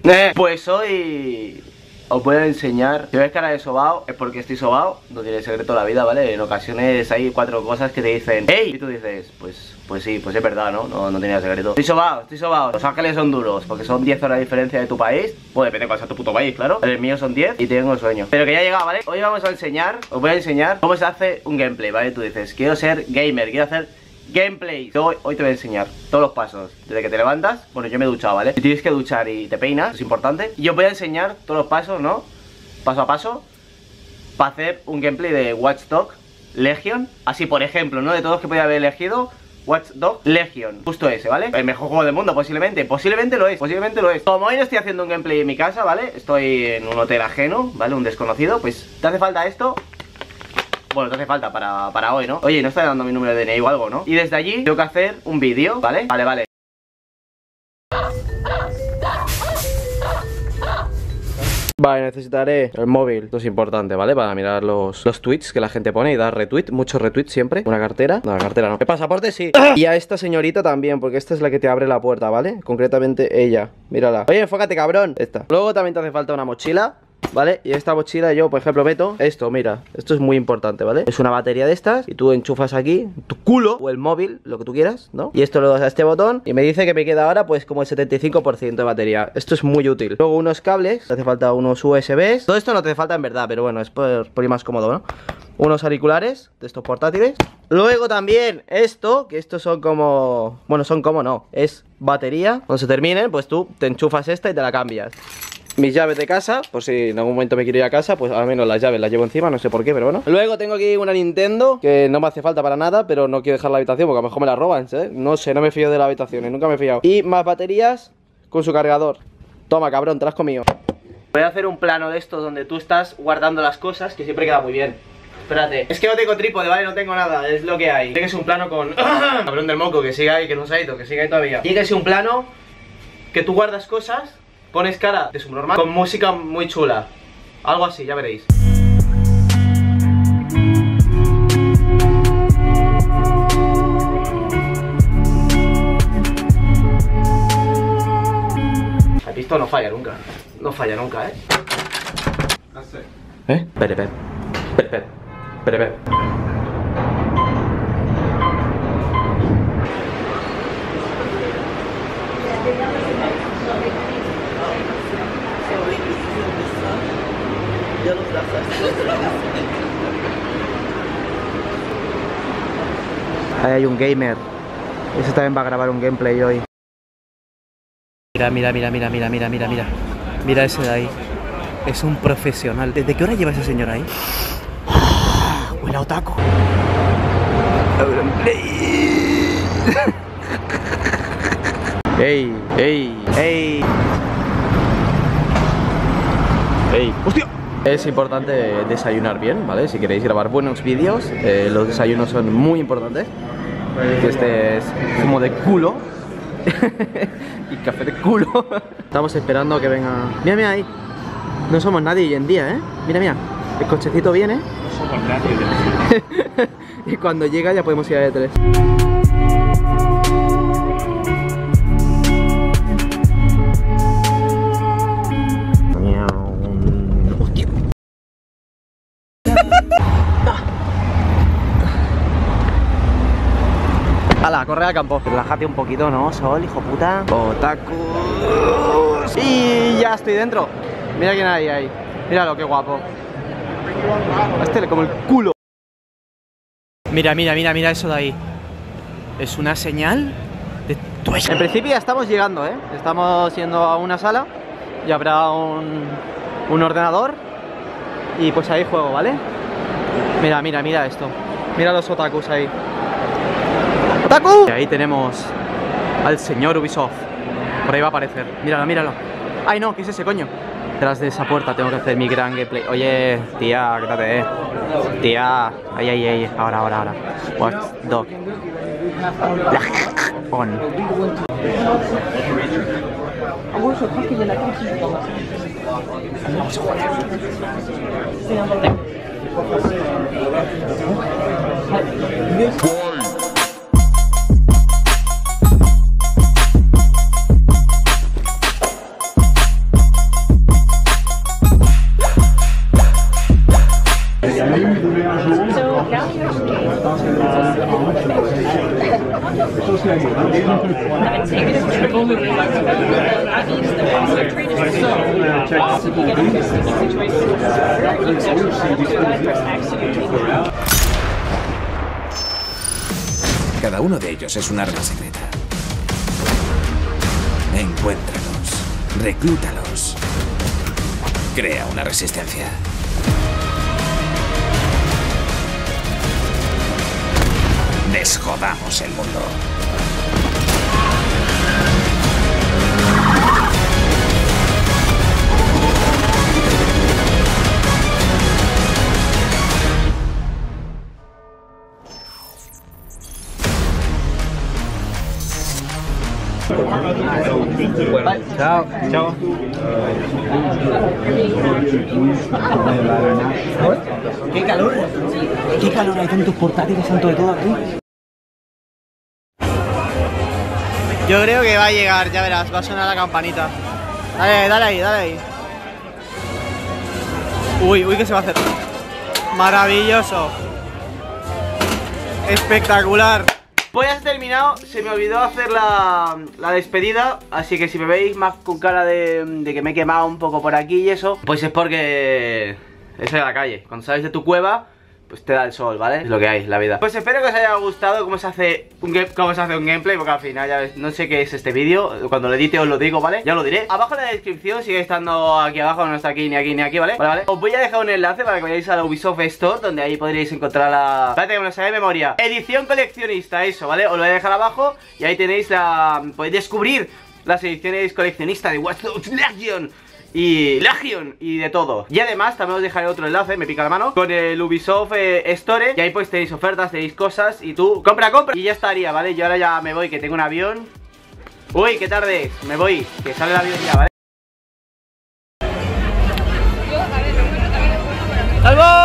Pues hoy os voy a enseñar. Si veis cara de sobao, es porque estoy sobao. No tiene secreto la vida, ¿vale? En ocasiones hay 4 cosas que te dicen ¡Ey! Y tú dices, pues sí, pues es verdad, ¿no? No tenía secreto. Estoy sobao. Los Ángeles son duros, porque son 10 horas de diferencia de tu país. Pues depende de cuál sea tu puto país, claro. El mío son 10 y tengo sueño. Pero que ya ha llegado, ¿vale? Hoy os voy a enseñar cómo se hace un gameplay, ¿vale? Tú dices, quiero ser gamer, quiero hacer gameplay. Hoy te voy a enseñar todos los pasos. Desde que te levantas, bueno, yo me he duchado, ¿vale? Si tienes que duchar y te peinas, es importante. Y os voy a enseñar todos los pasos, ¿no? Paso a paso, para hacer un gameplay de Watch Dogs Legion. Así, por ejemplo, ¿no? De todos que podía haber elegido, Watch Dogs Legion, justo ese, ¿vale? El mejor juego del mundo, posiblemente lo es. Como hoy no estoy haciendo un gameplay en mi casa, ¿vale? Estoy en un hotel ajeno, ¿vale? Un desconocido, pues te hace falta esto. Bueno, te hace falta para hoy, ¿no? Oye, no está dando mi número de DNI o algo, ¿no? Y desde allí tengo que hacer un vídeo, ¿vale? Vale. Vale, necesitaré el móvil, esto es importante, ¿vale? Para mirar los tweets que la gente pone y dar retweet, muchos retweets siempre. Una cartera, no, la cartera no. El pasaporte sí. Y a esta señorita también, porque esta es la que te abre la puerta, ¿vale? Concretamente ella, mírala. Oye, enfócate, cabrón. Esta. Luego también te hace falta una mochila, ¿vale? Y esta mochila yo, por ejemplo, meto esto, mira. Esto es muy importante, ¿vale? Es una batería de estas y tú enchufas aquí tu culo o el móvil, lo que tú quieras, ¿no? Y esto lo das a este botón y me dice que me queda ahora pues como el 75% de batería. Esto es muy útil. Luego unos cables, te hace falta unos USBs. Todo esto no te hace falta en verdad, pero bueno, es por ir más cómodo, ¿no? Unos auriculares de estos portátiles. Luego también esto, que estos son como... Bueno, son como no, es batería. Cuando se terminen, pues tú te enchufas esta y te la cambias. Mis llaves de casa, por si en algún momento me quiero ir a casa, pues al menos las llaves las llevo encima, no sé por qué, pero bueno. Luego tengo aquí una Nintendo, que no me hace falta para nada, pero no quiero dejar la habitación porque a lo mejor me la roban, ¿sabes? No sé, no me fío de la habitación y nunca me he fiado. Y más baterías con su cargador. Toma, cabrón, te las has comido. Voy a hacer un plano de esto donde tú estás guardando las cosas, que siempre queda muy bien. Espérate, es que no tengo trípode, ¿vale? No tengo nada, es lo que hay. Tiene que ser un plano con... Cabrón del moco, que siga ahí, que no se ha ido, que siga ahí todavía. Tiene que ser un plano que tú guardas cosas, pones cara de subnormal con música muy chula. Algo así, ya veréis. El pisto no falla nunca. No falla nunca, ¿eh? Espera. Ahí hay un gamer. Ese también va a grabar un gameplay hoy. Mira. Mira ese de ahí. Es un profesional. ¿Desde qué hora lleva ese señor ahí? Huele a otaku. ¡Ey! ¡Hostia! Es importante desayunar bien, ¿vale? Si queréis grabar buenos vídeos, los desayunos son muy importantes. Que este es zumo de culo y café de culo. Estamos esperando a que venga... Mira ahí. No somos nadie hoy en día, ¿eh? Mira. El cochecito viene. No somos nadie. Y cuando llega ya podemos ir a E3. Hala, corre al campo. Relájate un poquito, ¿no, Sol, hijo puta? Otaku. Y ya estoy dentro. Mira quién hay ahí. Míralo, qué guapo. Este como el culo. Mira eso de ahí. Es una señal de Twitch. En principio ya estamos llegando, ¿eh? Estamos yendo a una sala y habrá un ordenador. Y pues ahí juego, ¿vale? Mira esto. Mira los otakus ahí. ¡Otaku! Y ahí tenemos al señor Ubisoft. Por ahí va a aparecer. Míralo. Ay, no, ¿qué es ese, coño? Detrás de esa puerta tengo que hacer mi gran gameplay. Oye, tía, quédate, Tía. Ahí. Ahora. Watch Dogs. On. Cada uno de ellos es un arma secreta. Encuéntralos, reclútalos, crea una resistencia. Desjodamos el mundo. Chao. Chao. ¡Qué calor! ¡Qué calor! Hay tantos portátiles, tanto de todo aquí. Yo creo que va a llegar, ya verás, va a sonar la campanita. Dale, dale ahí, dale ahí. Uy, uy, ¿qué se va a hacer? Maravilloso. Espectacular. Pues ya he terminado, se me olvidó hacer la despedida. Así que si me veis más con cara de que me he quemado un poco por aquí y eso, pues es porque es en la calle. Cuando sales de tu cueva, pues te da el sol, ¿vale? Es lo que hay, la vida. Pues espero que os haya gustado cómo se hace un gameplay, porque al final ya ves, no sé qué es este vídeo. Cuando lo edite os lo digo, ¿vale? Ya lo diré. Abajo en la descripción sigue estando aquí abajo, no está aquí ni aquí ni aquí, ¿vale? Vale. Os voy a dejar un enlace para que vayáis a la Ubisoft Store, donde ahí podréis encontrar la... Espérate que me lo sabe de memoria. Edición coleccionista, eso, ¿vale? Os lo voy a dejar abajo y ahí tenéis la... podéis descubrir las ediciones coleccionistas de Watch Dogs Legion y de todo. Y además también os dejaré otro enlace, me pica la mano, con el Ubisoft Store. Y ahí pues tenéis ofertas, tenéis cosas y tú compra y ya estaría, ¿vale? Yo ahora ya me voy, que tengo un avión. Uy, qué tarde, me voy, que sale el avión ya, ¿vale? ¡Salvo!